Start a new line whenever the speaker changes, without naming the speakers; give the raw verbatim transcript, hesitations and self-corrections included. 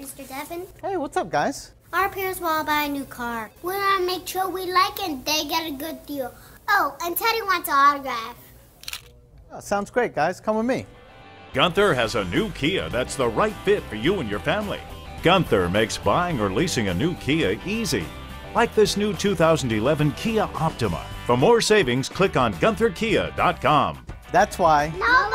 Mister Devin?
Hey, what's up, guys?
Our parents want to buy a new car. We want to make sure we like it and they get a good deal. Oh, and Teddy wants an autograph.
Oh, sounds great, guys. Come with me.
Gunther has a new Kia that's the right fit for you and your family. Gunther makes buying or leasing a new Kia easy. Like this new two thousand eleven Kia Optima. For more savings, click on Gunther Kia dot com.
That's why.
No